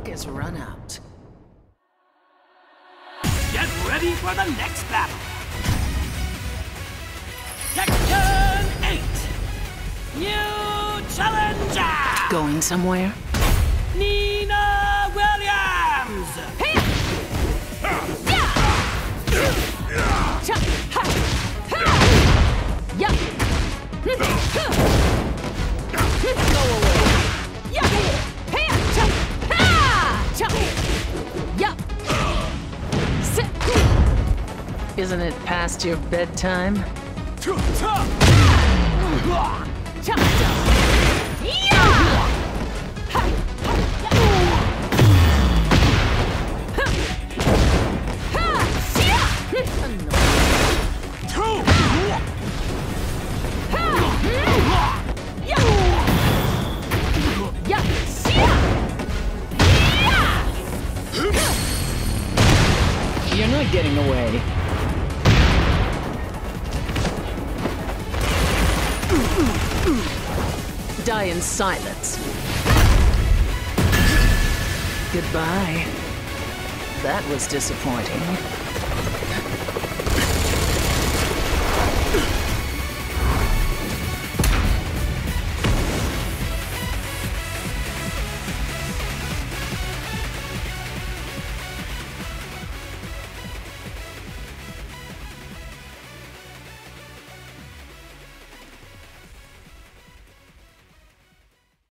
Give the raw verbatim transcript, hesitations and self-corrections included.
luck has run out. Get ready for the next battle! Tekken eight! New challenger! Going somewhere? Nina Williams! Isn't it past your bedtime? You're not getting away. Die in silence. Goodbye. That was disappointing.